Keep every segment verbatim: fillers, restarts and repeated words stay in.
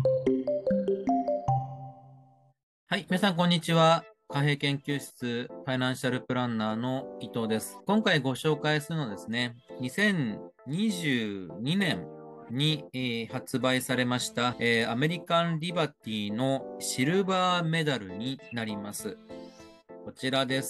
はい、皆さん、こんにちは。貨幣研究室ファイナンシャルプランナーの伊藤です。今回ご紹介するのはですね、にせんにじゅうにねんに、えー発売されました、えーアメリカンリバティのシルバーメダルになります。こちらです。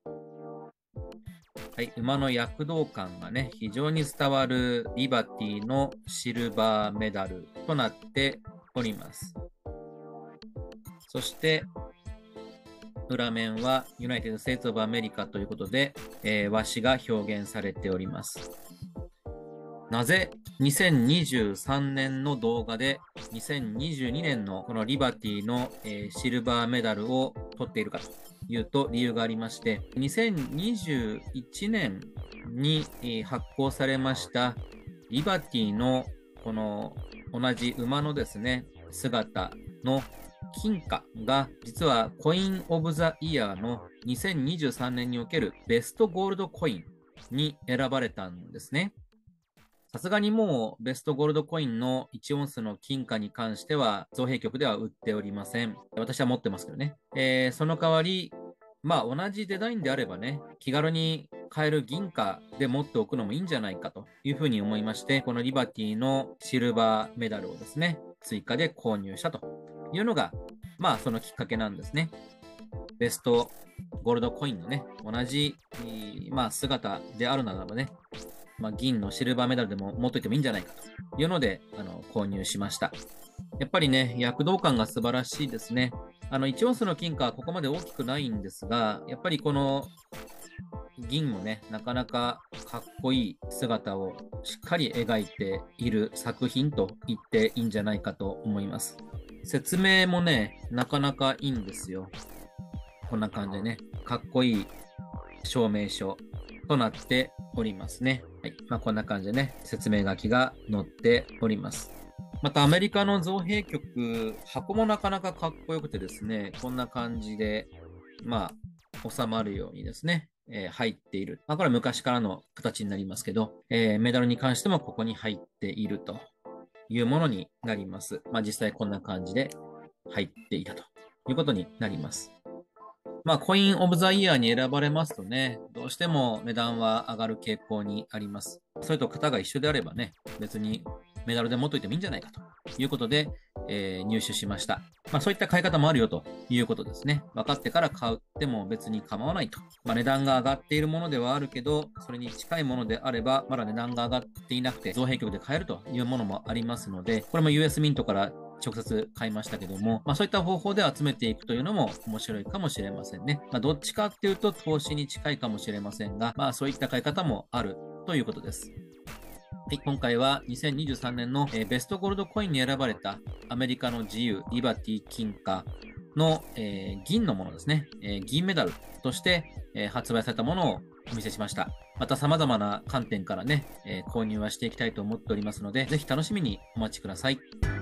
はい、馬の躍動感がね、非常に伝わるリバティのシルバーメダルとなっております。そして、裏面はユナイテッド・ステイツ・オブ・アメリカということで、えー和紙が表現されております。なぜにせんにじゅうさんねんの動画でにせんにじゅうにねんのこのリバティの、えーシルバーメダルを取っているかというと理由がありまして、にせんにじゅういちねんに、えー発行されましたリバティのこの同じ馬のですね、姿の金貨が実はコインオブザイヤーのにせんにじゅうさんねんにおけるベストゴールドコインに選ばれたんですね。さすがにもうベストゴールドコインのいちオンスの金貨に関しては造幣局では売っておりません。私は持ってますけどね。えー、その代わり、まあ同じデザインであればね、気軽に買える銀貨で持っておくのもいいんじゃないかというふうに思いまして、このリバティのシルバーメダルをですね、追加で購入したというのが、まあそのきっかけなんですね。ベストゴールドコインのね、同じ、まあ姿であるならばね、まあ銀のシルバーメダルでも持っといてもいいんじゃないかというので、あの、購入しました。やっぱりね、躍動感が素晴らしいですね。あの、いちオンスの金貨はここまで大きくないんですが、やっぱりこの銀もね、なかなかかっこいい姿をしっかり描いている作品と言っていいんじゃないかと思います。説明もね、なかなかいいんですよ。こんな感じでね、かっこいい証明書となっておりますね。はい。まあ、こんな感じでね、説明書きが載っております。またアメリカの造幣局、箱もなかなかかっこよくてですね、こんな感じで、まあ、収まるようにですね、えー入っている。まあ、これは昔からの形になりますけど、えーメダルに関してもここに入っているというものになります。まあ、実際こんな感じで入っていたということになります。まあ、コインオブザイヤーに選ばれますとね、どうしても値段は上がる傾向にあります。それと型が一緒であればね、別にメダルで持っといてもいいんじゃないかということで、えー入手しました。まあ、そういった買い方もあるよということですね。分かってから買っても別に構わないと。まあ、値段が上がっているものではあるけど、それに近いものであれば、まだ値段が上がっていなくて、造幣局で買えるというものもありますので、これも ユーエス ミントから直接買いましたけども、まあそういった方法で集めていくというのも面白いかもしれませんね。まあどっちかっていうと投資に近いかもしれませんが、まあそういった買い方もあるということです。はい、今回はにせんにじゅうさんねんの、えーベストゴールドコインに選ばれたアメリカの自由リバティ金貨の、えー銀のものですね、えー銀メダルとして、えー発売されたものをお見せしました。また様々な観点からね、えー購入はしていきたいと思っておりますので、ぜひ楽しみにお待ちください。